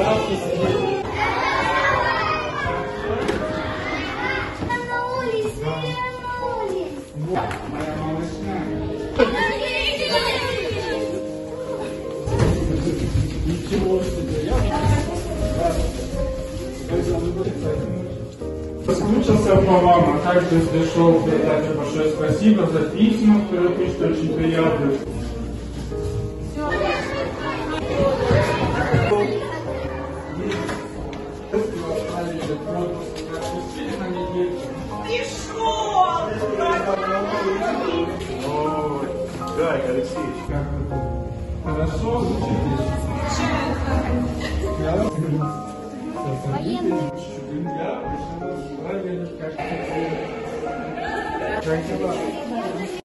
Ничего себе, я соскучился по вам, а также пришел передать большое спасибо за письма, которые пишут, очень приятно. Гарик Алексеевич, Как вы? Хорошо учитесь? Я как